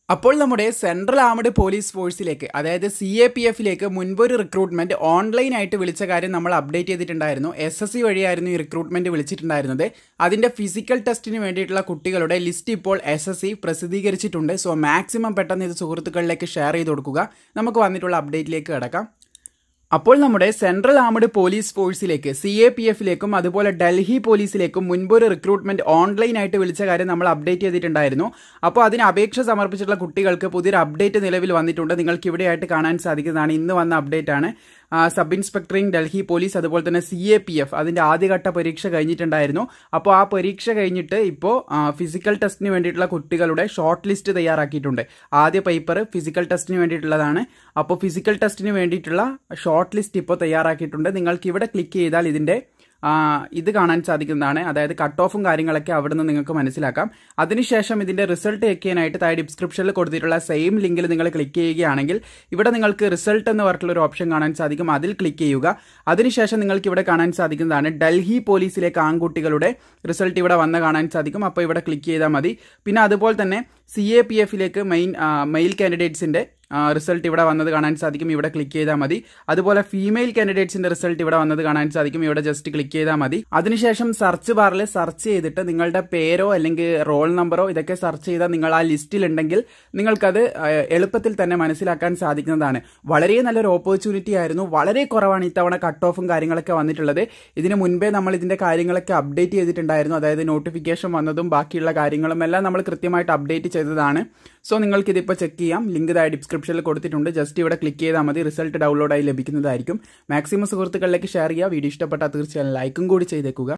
അപ്പോൾ നമ്മുടെ central armed police ഫോഴ്സിലേക്ക് അതായത് CAPF-ലേക്ക് മുൻപൊരു റിക്രൂട്ട്മെന്റ് ഓൺലൈനായിട്ട് വിളിച്ച കാര്യം നമ്മൾ അപ്ഡേറ്റ് ചെയ്തിട്ടുണ്ടായിരുന്നു. SSC വഴിയായിരുന്നു ഈ റിക്രൂട്ട്മെന്റ് വിളിച്ചിട്ടുണ്ടായിരുന്നത്. അതിൻ്റെ ഫിസിക്കൽ ടെസ്റ്റിന് വേണ്ടിയിട്ടുള്ള കുട്ടികളുടെ ലിസ്റ്റ് ഇപ്പോൾ SSC പ്രസിദ്ധീകരിച്ചിട്ടുണ്ട്. സോ മാക്സിമം പെട്ടെന്ന് ഇത് സുഹൃത്തുക്കളിലേക്ക് ഷെയർ ചെയ്ത് കൊടുക്കുക. നമുക്ക് വന്നിട്ടുള്ള അപ്ഡേറ്റിലേക്ക് കിടക്കാം. അപ്പോൾ നമ്മുടെ സെൻട്രൽ ആർമഡ് പോലീസ് ഫോഴ്സിലേക്ക് CAPF-ലേക്കും അതുപോലെ ഡൽഹി പോലീസിലേക്കും മുൻപൊരു റിക്രൂട്ട്മെന്റ് ഓൺലൈനായിട്ട് വിളിച്ച കാര്യം നമ്മൾ അപ്ഡേറ്റ് ചെയ്തിട്ടുണ്ടായിരുന്നു. അപ്പോൾ അതിന് അപേക്ഷ സമർപ്പിച്ചിട്ടുള്ള കുട്ടികൾക്ക് പുതിയൊരു അപ്ഡേറ്റ് നിലവിൽ വന്നിട്ടുണ്ട്. നിങ്ങൾക്ക് ഇവിടെയായിട്ട് കാണാൻ സാധിക്കുന്നതാണ്. ഇന്ന് വന്ന അപ്ഡേറ്റ് ആണ്. സബ് ഇൻസ്പെക്ടറിംഗ് ഡൽഹി പോലീസ് അതുപോലെ തന്നെ CAPF അതിൻ്റെ ആദ്യഘട്ട പരീക്ഷ കഴിഞ്ഞിട്ടുണ്ടായിരുന്നു. അപ്പോൾ ആ പരീക്ഷ കഴിഞ്ഞിട്ട് ഇപ്പോൾ ഫിസിക്കൽ ടെസ്റ്റിന് വേണ്ടിയിട്ടുള്ള കുട്ടികളുടെ ഷോർട്ട് ലിസ്റ്റ് തയ്യാറാക്കിയിട്ടുണ്ട്. ആദ്യ പേപ്പർ ഫിസിക്കൽ ടെസ്റ്റിന് വേണ്ടിയിട്ടുള്ളതാണ്. അപ്പോൾ ഫിസിക്കൽ ടെസ്റ്റിന് വേണ്ടിയിട്ടുള്ള ഷോർട്ട് ലിസ്റ്റ് ഇപ്പോൾ തയ്യാറാക്കിയിട്ടുണ്ട്. നിങ്ങൾക്ക് ഇവിടെ ക്ലിക്ക് ചെയ്താൽ ഇതിൻ്റെ ഇത് കാണാൻ സാധിക്കുന്നതാണ്. അതായത് കട്ട് ഓഫും കാര്യങ്ങളൊക്കെ അവിടെ നിന്ന് നിങ്ങൾക്ക് മനസ്സിലാക്കാം. അതിനുശേഷം ഇതിൻ്റെ റിസൾട്ട് ചെക്ക് ചെയ്യാനായിട്ട് താഴെ ഡിസ്ക്രിപ്ഷനിൽ കൊടുത്തിട്ടുള്ള സെയിം ലിങ്കിൽ നിങ്ങൾ ക്ലിക്ക് ചെയ്യുകയാണെങ്കിൽ ഇവിടെ നിങ്ങൾക്ക് റിസൾട്ട് എന്ന് പറഞ്ഞിട്ടുള്ള ഒരു ഓപ്ഷൻ കാണാൻ സാധിക്കും. അതിൽ ക്ലിക്ക് ചെയ്യുക. അതിനുശേഷം നിങ്ങൾക്ക് ഇവിടെ കാണാൻ സാധിക്കുന്നതാണ് ഡൽഹി പോലീസിലേക്ക് ആൺകുട്ടികളുടെ റിസൾട്ട് ഇവിടെ വന്ന് കാണാൻ സാധിക്കും. അപ്പോൾ ഇവിടെ ക്ലിക്ക് ചെയ്താൽ മതി. പിന്നെ അതുപോലെ തന്നെ CAPF-ലേക്ക് മെയിൽ കാൻഡിഡേറ്റ്സിൻ്റെ റിസൾട്ട് ഇവിടെ വന്നത് കാണാൻ സാധിക്കും. ഇവിടെ ക്ലിക്ക് ചെയ്താൽ മതി. അതുപോലെ ഫീമെയിൽ കാൻഡിഡേറ്റ്സിന്റെ റിസൾട്ട് ഇവിടെ വന്നത് കാണാൻ സാധിക്കും. ഇവിടെ ജസ്റ്റ് ക്ലിക്ക് ചെയ്താൽ മതി. അതിനുശേഷം സെർച്ച് ബാറിൽ സെർച്ച് ചെയ്തിട്ട് നിങ്ങളുടെ പേരോ അല്ലെങ്കിൽ റോൾ നമ്പറോ ഇതൊക്കെ സെർച്ച് ചെയ്താൽ നിങ്ങൾ ആ ലിസ്റ്റിൽ ഉണ്ടെങ്കിൽ നിങ്ങൾക്കത് എളുപ്പത്തിൽ തന്നെ മനസ്സിലാക്കാൻ സാധിക്കുന്നതാണ്. വളരെ നല്ലൊരു ഓപ്പർച്യൂണിറ്റി ആയിരുന്നു. വളരെ കുറവാണ് ഇത്തവണ കട്ട് ഓഫും കാര്യങ്ങളൊക്കെ വന്നിട്ടുള്ളത്. ഇതിന് മുൻപേ നമ്മൾ ഇതിന്റെ കാര്യങ്ങളൊക്കെ അപ്ഡേറ്റ് ചെയ്തിട്ടുണ്ടായിരുന്നു. അതായത് നോട്ടിഫിക്കേഷൻ വന്നതും ബാക്കിയുള്ള കാര്യങ്ങളും എല്ലാം നമ്മൾ കൃത്യമായിട്ട് അപ്ഡേറ്റ് ചെയ്തതാണ്. സോ നിങ്ങൾക്ക് ഇതിപ്പോൾ ചെക്ക് ചെയ്യാം. ലിങ്ക് താഴെ ഡിസ്ക്രിപ്ഷനിൽ കൊടുത്തിട്ടുണ്ട്. ജസ്റ്റ് ഇവിടെ ക്ലിക്ക് ചെയ്താൽ മതി. റിസൾട്ട് ഡൗൺലോഡായി ലഭിക്കുന്നതായിരിക്കും. മാക്സിമം സുഹൃത്തുക്കളിലേക്ക് ഷെയർ ചെയ്യുക. വീഡിയോ ഇഷ്ടപ്പെട്ടാൽ തീർച്ചയായും ലൈക്കും കൂടി ചെയ്തേക്കുക.